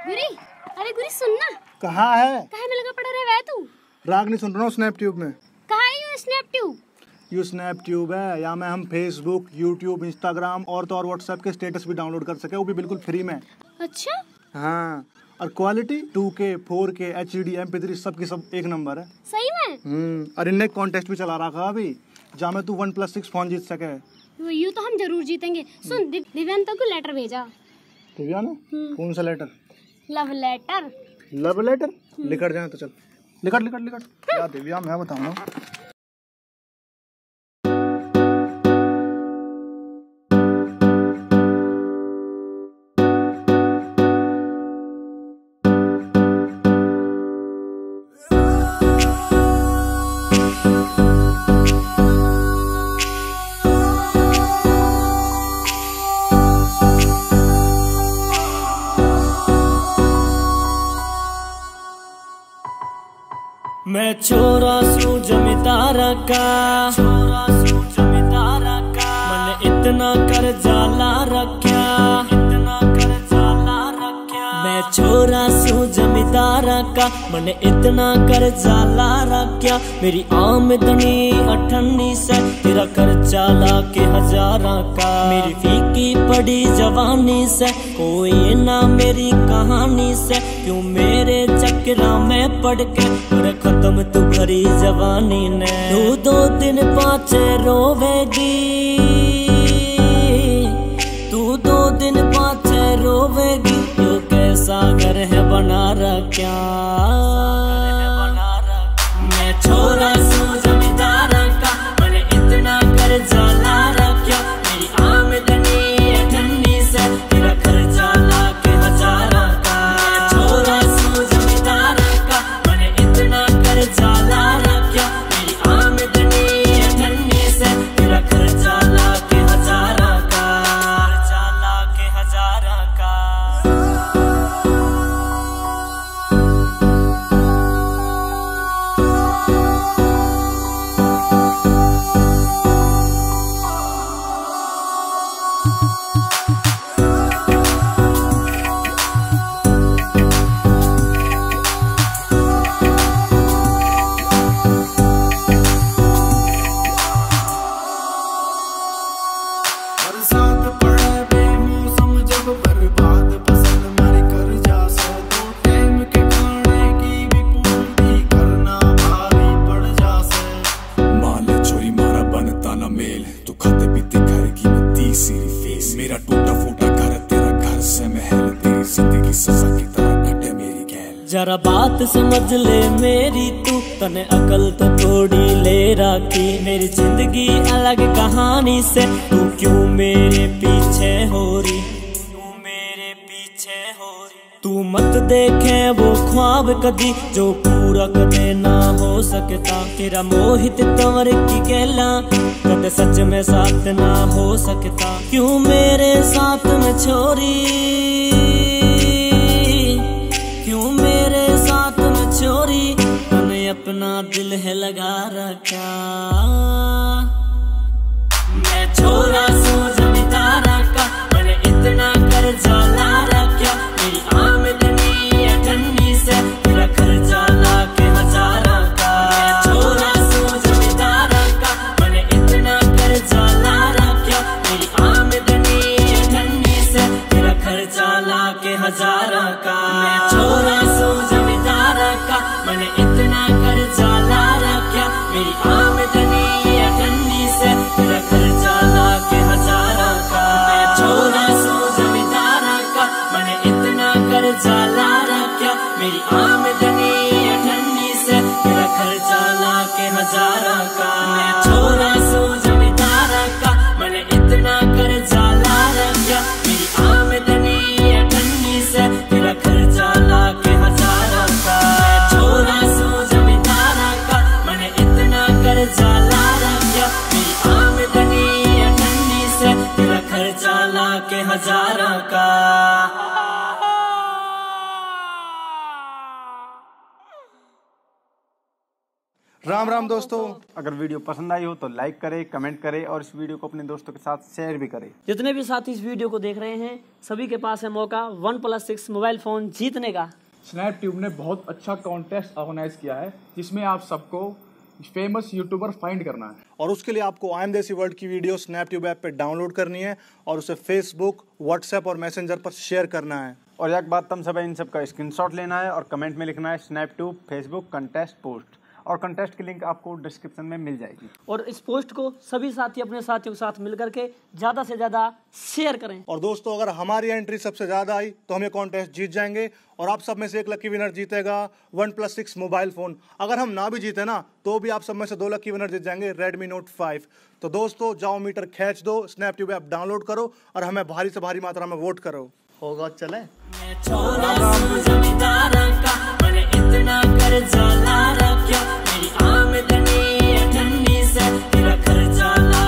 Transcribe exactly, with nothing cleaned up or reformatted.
गुरी, अरे गुरी सुनना। कहाँ है? कहाँ में लगा पड़ा रहे वह तू? राग नहीं सुन रहा हूँ स्नैप ट्यूब में। कहाँ है U Snaptube? U Snaptube है, या में हम फेसबुक, यूट्यूब, इंस्टाग्राम और तो और व्हाट्सएप के स्टेटस भी डाउनलोड कर सके, वो भी बिल्कुल फ्री में। अच्छा हाँ, और quality two K, four K, H D, M P three सब की सब एक नंबर है। सही में? हम्म और इनने कॉन्टेस्ट भी चला रखा अभी, जहाँ में तू वन प्लस सिक्स फोन जीत सके। यू तो हम जरूर जीतेंगे। सुन, दिव्यांता को लेटर भेजा। दिव्या ने? कौन सा letter? Love letter. Love letter? लिखट जाए तो चल, लिखट लिखट लिखट। क्या दिव्या, मैं बताऊँ मैं छोरा सू जमींदारा का, छोरा सू जमींदारा का, मैंने इतना कर्जा ला रखा, इतना कर्जा ला रखा। मैं छोरा सू जमींदारा का, मैंने इतना कर्जा ला रखा। मेरी आमदनी अठन्नी से, तेरा कर्जा ला के हजारा का। मेरी फीकी पड़ी जवानी से, कोई ना मेरी कहानी से। क्यों मेरे चक्रा में पड़ के और खत्म तू भरी जवानी ने। दो दो दिन पाँच रोवेगी, तू दो दिन पाँच रोवेगी। यो कैसा घर है बना रखा, मैं छोरा सू जमींदारा का, मैंने इतना कर्जा ला रखा। मेरी आमदनी अठन्नी से, तेरा खर्चा ला के हजारा का। मैं छोरा सू जमींदारा का, मैंने इतना कर्जा ला रखा। मेरी आमदनी अठन्नी से, तेरा खर्चा ला के हजारा का, खर्चा ला के हजारा का। मेरा टूटा फूटा घर तेरा घर से महल, तेरी जिंदगी सजा की तरह कटे मेरी गैल। जरा बात समझ ले मेरी तू, तने अकल तो थोड़ी ले रखी। मेरी जिंदगी अलग कहानी से, तू क्यों मेरे पीछे हो रही, तू मेरे पीछे हो रही। तू मत देखे वो ख्वाब कदी, जो पूरा कदे ना हो सकता। तेरा मोहित तंवर की कहला, कदे सच में साथ ना हो सकता। क्यों मेरे साथ में छोरी, क्यों मेरे साथ में छोरी। तूने अपना दिल है लगा रखा, मैं छोरा सू जमींदारा का, मैंने इतना कर्जा ला रखा। मेरी आमदनी अठन्नी से, तेरा खर्चा ला के हजारा का। मैं छोरा सू जमींदारा का, मैंने इतना कर्जा ला रखा। मेरी आमदनी अठन्नी से, तेरा खर्चा ला के हजारा का। मैं छोरा सू जमींदारा का, मैंने इतना कर्जा ला रखा। मेरी आमदनी अठन्नी से, तेरा खर्चा ला के हजारा का। मैं छोरा सू जमींदारा का, मैंने इतना कर्जा ला रखा। मेरी आमदनी अठन्नी से, तेरा खर्चा ला के हजारा का। मैं छोरा सू जमींदारा का, मैंने इतना कर्जा ला रखा। मेरी आमदनी अठन्नी से, तेरा खर्चा ला के हजारा का। मैं छोरा सू जमींदारा का, मैंने इतना कर्जा ला रखा। मेरी आमदनी अठन्नी से, तेरा खर्चा ला के हजारा का। राम राम दोस्तों। अगर वीडियो पसंद आई हो तो लाइक करें, कमेंट करें और इस वीडियो को अपने दोस्तों के साथ शेयर भी करें। जितने भी साथी इस वीडियो को देख रहे हैं सभी के पास है मौका one plus six mobile phone जीतने का। स्नैपट्यूब ने बहुत अच्छा कॉन्टेस्ट ऑर्गेनाइज किया है जिसमें आप सबको फेमस यूट्यूबर फाइंड करना है और उसके लिए आपको आई एम देसी वर्ल्ड की वीडियो स्नैपट्यूब ऐप पे डाउनलोड करनी है और उसे फेसबुक, व्हाट्सएप और मैसेंजर पर शेयर करना है। और एक बात तुम सब इन सब का स्क्रीनशॉट लेना है और कमेंट में लिखना है स्नैपट्यूब फेसबुक कंटेस्ट पोस्ट, और कंटेस्ट की लिंक आपको डिस्क्रिप्शन में मिल जाएगी। और इस पोस्ट को सभी साथी अपने साथियों के साथ मिलकर के ज्यादा से ज्यादा शेयर करें। और दोस्तों अगर हमारी एंट्री सबसे ज्यादा आई तो हम ये कॉन्टेस्ट जीत जाएंगे और आप सब में से एक लकी विनर जीतेगा one plus six mobile phone. अगर हम ना भी जीते ना तो भी आप सब में से दो लकी विनर जीत जाएंगे रेडमी नोट फाइव। तो दोस्तों जाओ मीटर खींच दो, स्नैपट्यूब ऐप डाउनलोड करो और हमें भारी से भारी मात्रा में वोट करो। होगा चले छोरा जमींदार का मैंने इतना कर्जा ला रखा, मेरी